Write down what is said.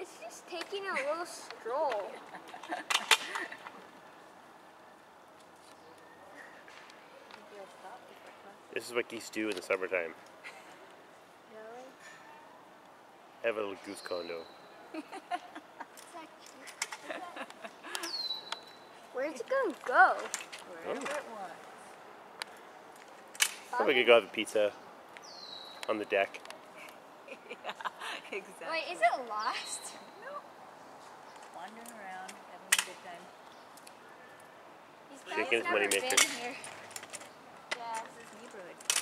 He's just taking a little stroll. This is what geese do in the summertime. Really? Have a little goose condo. Where's it gonna go? Wherever it wants. Probably could go have a pizza on the deck. Yeah, exactly. Wait, is it lost? No. Wandering around, having a good time. These guys Shaking his never money maker. been here. Yeah. This is neighborhood.